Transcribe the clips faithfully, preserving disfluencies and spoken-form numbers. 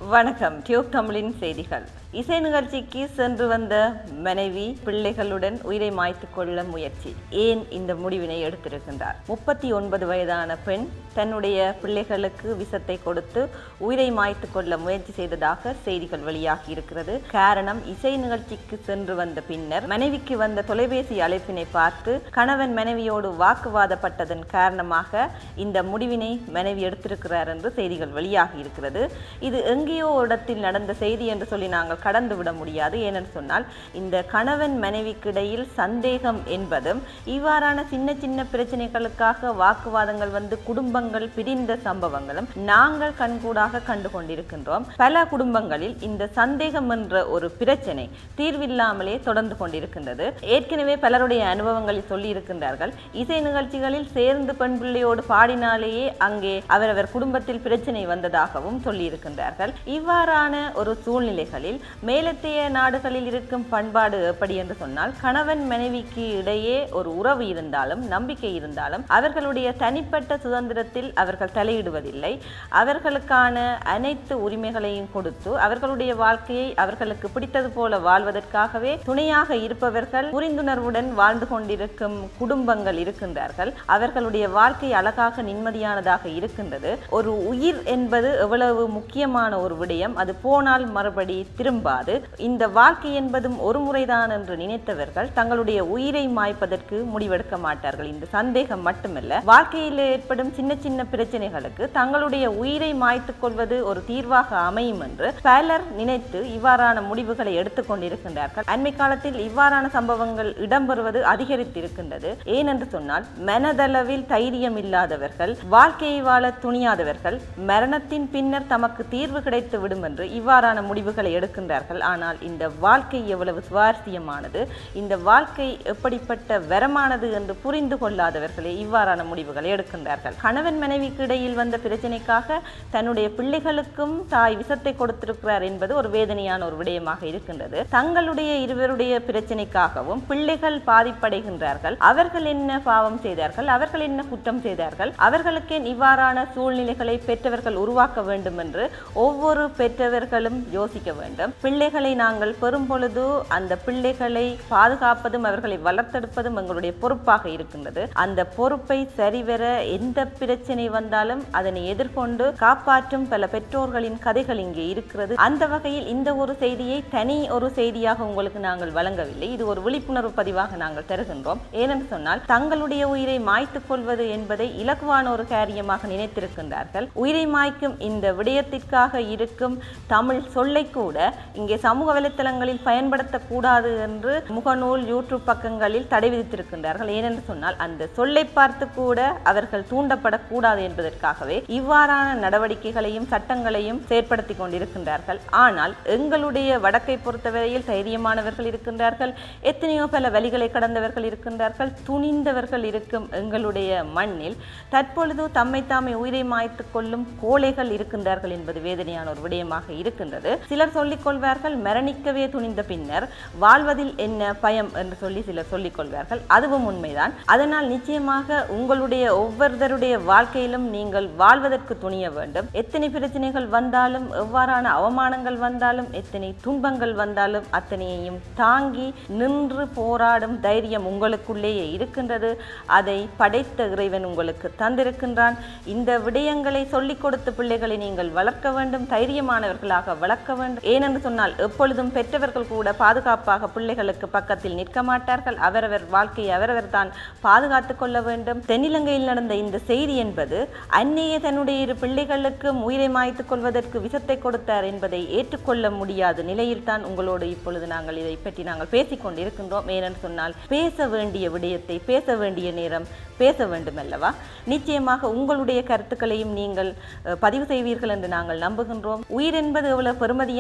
வணக்கம். டியூப் தமிழின் செய்திகள். இசை நிகழ்ச்சிக்கு சென்று வந்த மனைவி பிள்ளைகளுடன் உயிரை மாய்த்து கொள்ள முயற்சி. ஏன் இந்த முடிவினை எடுத்திருக்கின்றார்? முப்பத்தி ஒன்பது வயதான பெண் தன்னுடைய பிள்ளைகளுக்கு விஷத்தை கொடுத்து உயிரை மாய்த்து கொள்ள முயற்சி செய்ததாக செய்திகள் வெளியாகி இருக்கிறது. காரணம், இசை நிகழ்ச்சிக்கு சென்று வந்த பின்னர் மனைவிக்கு வந்த தொலைபேசி அழைப்பினை பார்த்து கணவன் மனைவியோடு வாக்குவாதப்பட்டதன் காரணமாக இந்த முடிவினை மனைவி எடுத்திருக்கிறார் என்று செய்திகள் வெளியாகி இருக்கிறது. இது எங்கேயோ இடத்தில் நடந்த செய்தி என்று சொல்லி நாங்கள் கடந்து விட முடியாது. ஏனென்று சொன்னால், இந்த கணவன் மனைவிக்கு இடையில் சந்தேகம் என்பதும் இவ்வாறான சின்ன சின்ன பிரச்சனைகளுக்காக வாக்குவாதங்கள் வந்து குடும்பங்கள் பிரிந்த சம்பவங்களும் நாங்கள் கண்கூடாக கண்டு கொண்டிருக்கின்றோம். பல குடும்பங்களில் இந்த சந்தேகம் என்ற ஒரு பிரச்சனை தீர்வில்லாமலே தொடர்ந்து கொண்டிருக்கின்றது. ஏற்கனவே பலருடைய அனுபவங்களில் சொல்லி இருக்கின்றார்கள், இசை நிகழ்ச்சிகளில் சேர்ந்து பெண் பிள்ளையோடு பாடினாலேயே அங்கே அவரவர் குடும்பத்தில் பிரச்சனை வந்ததாகவும் சொல்லி இருக்கின்றார்கள். இவ்வாறான ஒரு சூழ்நிலைகளில் மேலத்தைய நாடுகளில் இருக்கும் பண்பாடு எப்படி என்று சொன்னால், கணவன் மனைவிக்கு இடையே ஒரு உறவு இருந்தாலும் நம்பிக்கை இருந்தாலும் அவர்களுடைய தனிப்பட்ட சுதந்திரத்தில் அவர்கள் தலையிடுவதில்லை. அவர்களுக்கான அனைத்து உரிமைகளையும் கொடுத்து அவர்களுடைய வாழ்க்கையை அவர்களுக்கு பிடித்தது போல வாழ்வதற்காகவே துணையாக இருப்பவர்கள் புரிந்துணர்வுடன் வாழ்ந்து கொண்டிருக்கும் குடும்பங்கள் இருக்கின்றார்கள். அவர்களுடைய வாழ்க்கை அழகாக நிம்மதியானதாக இருக்கின்றது. ஒரு உயிர் என்பது எவ்வளவு முக்கியமான ஒரு விடயம். அது போனால் மறுபடி திரும்பாது. இந்த வாழ்க்கை என்பதும் ஒரு முறைதான் என்று நினைத்தவர்கள் தங்களுடைய உயிரை மாய்ப்பதற்கு முடிவெடுக்க மாட்டார்கள். இந்த சந்தேகம் மட்டுமல்ல, வாழ்க்கையில் ஏற்படும் சின்ன சின்ன பிரச்சனைகளுக்கு தங்களுடைய உயிரை மாய்த்துக் கொள்வது ஒரு தீர்வாக அமையும் என்று பலர் நினைத்து இவ்வாறான முடிவுகளை எடுத்துக் கொண்டிருக்கின்றார்கள். அண்மை காலத்தில் இவ்வாறான சம்பவங்கள் இடம்பெறுவது அதிகரித்திருக்கின்றது. ஏனென்று சொன்னால், மனதளவில் தைரியம் இல்லாதவர்கள், வாழ்க்கையை வாழ துணியாதவர்கள் மரணத்தின் பின்னர் தமக்கு தீர்வு கிடைத்து விடும் என்று இவ்வாறான முடிவுகளை எடுக்கின்றார்கள். ஆனால் இந்த வாழ்க்கை எவ்வளவு சுவாரஸ்யமானது, இந்த வாழ்க்கை எப்படிப்பட்ட வரமானது என்று புரிந்து கொள்ளாதவர்களே இவ்வாறான முடிவுகளை எடுக்கின்றார்கள். கணவன் மனைவிக்கு இடையில் வந்த பிரச்சனைக்காக தன்னுடைய பிள்ளைகளுக்கும் தாய் விஷத்தை கொடுத்திருக்கிறார் என்பது ஒரு வேதனையான ஒரு விடயமாக இருக்கின்றது. தங்களுடைய இருவருடைய பிரச்சனைக்காகவும் பிள்ளைகள் பாதிப்படைகின்றார்கள். அவர்கள் என்ன பாவம் செய்தார்கள், அவர்கள் என்ன குற்றம் செய்தார்கள், அவர்களுக்கு இவ்வாறான சூழ்நிலைகளை பெற்றவர்கள் உருவாக்க வேண்டும் என்று ஒவ்வொரு பெற்றவர்களும் யோசிக்க வேண்டும். பிள்ளைகளை நாங்கள் பெறும் பொழுது அந்த பிள்ளைகளை பாதுகாப்பதும் அவர்களை வளர்த்தெடுப்பதும் எங்களுடைய பொறுப்பாக இருக்கின்றது. அந்த பொறுப்பை சரிவர எந்த பிரச்சனை வந்தாலும் அதனை எதிர்கொண்டு காப்பாற்றும் பல பெற்றோர்களின் கதைகள் இங்கே இருக்கிறது. அந்த வகையில் இந்த ஒரு செய்தியை தனி ஒரு செய்தியாக உங்களுக்கு நாங்கள் வழங்கவில்லை. இது ஒரு விழிப்புணர்வு பதிவாக நாங்கள் தருகின்றோம். ஏனென்று சொன்னால், தங்களுடைய உயிரை மாய்த்துக் கொள்வது என்பதை இலகுவான ஒரு காரியமாக நினைத்திருக்கின்றார்கள். உயிரை மாய்க்கும் இந்த விடயத்திற்காக இருக்கும் தமிழ் சொல்லை கூட இங்கே சமூக வலைத்தளங்களில் பயன்படுத்தக்கூடாது என்று முகநூல் யூடியூப் பக்கங்களில் தடை விதித்திருக்கின்றார்கள். ஏனென்று சொன்னால், அந்த சொல்லை பார்த்து கூட அவர்கள் தூண்டப்படக்கூடாது என்பதற்காகவே இவ்வாறான நடவடிக்கைகளையும் சட்டங்களையும் செயற்படுத்தி கொண்டிருக்கின்றார்கள். ஆனால் எங்களுடைய வடக்கை பொறுத்தவரையில் தைரியமானவர்கள் இருக்கின்றார்கள். எத்தனையோ பல வழிகளை கடந்தவர்கள் இருக்கின்றார்கள். துணிந்தவர்கள் இருக்கும் எங்களுடைய மண்ணில் தற்பொழுது தம்மை தாமே உயிரை மாய்த்து கொள்ளும் கோழைகள் இருக்கின்றார்கள் என்பது வேதனையான ஒரு விடயமாக இருக்கின்றது. சிலர் சொல்லிக் கொள்வார்கள், மரணிக்கவே துணிந்த பின்னர் வாழ்வதில் என்ன பயம் என்று சொல்லி சிலர் சொல்லிக் கொள்வார்கள். அதுவும் உண்மைதான். அதனால் நிச்சயமாக உங்களுடைய ஒவ்வொருவருடைய வாழ்க்கையிலும் நீங்கள் வாழ்வதற்கு துணிய வேண்டும். எத்தனை பிரச்சனைகள் வந்தாலும், எவ்வாறான அவமானங்கள் வந்தாலும், எத்தனை துன்பங்கள் வந்தாலும் அத்தனையையும் தாங்கி நின்று போராடும் தைரியம் உங்களுக்குள்ளேயே இருக்கின்றது. அதை படைத்த இறைவன் உங்களுக்கு தந்திருக்கின்றான். இந்த விடயங்களை சொல்லிக் கொடுத்த பிள்ளைகளை நீங்கள் வளர்க்க வேண்டும், தைரியமானவர்களாக வளர்க்க வேண்டும். ஏனென்று சொன்னால், எப்பொழுதும் பெற்றவர்கள் கூட பாதுகாப்பாக பிள்ளைகளுக்கு பக்கத்தில் நிற்க மாட்டார்கள். அவரவர் வாழ்க்கையை அவரவர் தான் பாதுகாத்துக் கொள்ள வேண்டும். தென்னிலங்கையில் நடந்த இந்த செய்தி என்பது அன்னையே தன்னுடைய இரு பிள்ளைகளுக்கும் உயிரை மாய்த்துக் கொள்வதற்கு விஷத்தை கொடுத்தார் என்பதை ஏற்றுக்கொள்ள முடியாத நிலையில் தான் உங்களோடு இப்பொழுது நாங்கள் இதை பற்றி நாங்கள் பேசிக் கொண்டிருக்கின்றோம். ஏனென்று சொன்னால், பேச வேண்டிய விடயத்தை பேச வேண்டிய நேரம் பேச வேண்டும் அல்லவா? நிச்சயமாக உங்களுடைய கருத்துக்களையும் நீங்கள் பதிவு செய்வீர்கள் என்று நாங்கள் நம்புகின்றோம். உயிர் என்பது எவ்வளவு பெருமதியான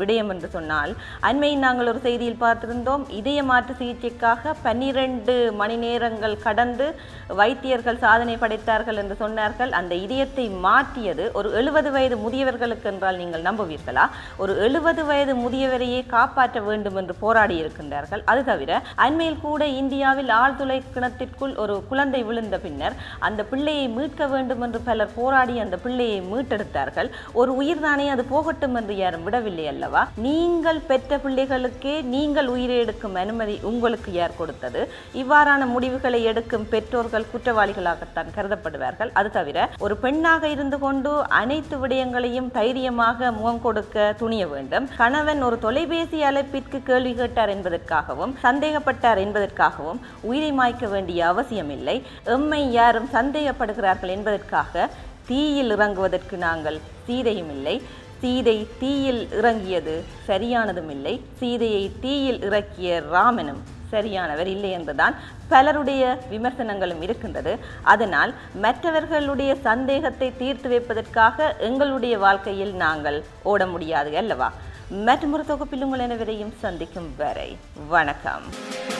விடயம் என்று சொன்னால், அண்மையில் நாங்கள் ஒரு செய்தியில் பார்த்திருந்தோம், இதய மாற்று சிகிச்சைக்காக பன்னிரண்டு மணி நேரங்கள் கடந்து வைத்தியர்கள் சாதனை படைத்தார்கள் என்று சொன்னார்கள். அந்த இதயத்தை மாற்றியது ஒரு எழுபது வயது முதியவர்களுக்கு என்றால் நீங்கள் நம்புவீர்களா? ஒரு எழுபது வயது முதியவரையே காப்பாற்ற வேண்டும் என்று போராடி இருக்கின்றார்கள். அது தவிர அண்மையில் கூட இந்தியாவில் ஆழ்துளை கிணத்திற்குள் ஒரு குழந்தை விழுந்த பின்னர் அந்த பிள்ளையை மீட்க வேண்டும் என்று பலர் போராடி அந்த பிள்ளையை மீட்டெடுத்தார்கள். ஒரு உயிர்தானே, அது போகட்டும் என்று யாரும் விடவில்லை அல்லவா? நீங்கள் பெற்ற பிள்ளைகளுக்கே நீங்கள் உயிரை எடுக்கும் அனுமதி உங்களுக்கு யார் கொடுத்தது? இவ்வாறான முடிவுகளை எடுக்கும் பெற்றோர்கள் குற்றவாளிகளாகத்தான் கருதப்படுவார்கள். அது தவிர ஒரு பெண்ணாக இருந்து கொண்டு அனைத்து விடயங்களையும் தைரியமாக முகம் கொடுக்க துணிய வேண்டும். கணவன் ஒரு தொலைபேசி அழைப்பிற்கு கேள்வி கேட்டார் என்பதற்காகவும் சந்தேகப்பட்டார் என்பதற்காகவும் உயிரை மாய்க்க வேண்டிய அவசியம் இல்லை. எம்மை யாரும் சந்தேகப்படுகிறார்கள் என்பதற்காக தீயில் இறங்குவதற்கு நாங்கள் சீதையும் இல்லை. சீதை தீயில் இறங்கியது சரியானதும் இல்லை. சீதையை தீயில் இறக்கிய ராமனும் சரியானவர் இல்லை என்றுதான் பலருடைய விமர்சனங்களும் இருக்கின்றது. அதனால் மற்றவர்களுடைய சந்தேகத்தை தீர்த்து வைப்பதற்காக எங்களுடைய வாழ்க்கையில் நாங்கள் ஓட முடியாது அல்லவா? மற்றொரு தொகுப்பில் உங்கள் அனைவரையும் சந்திக்கும் வரை வணக்கம்.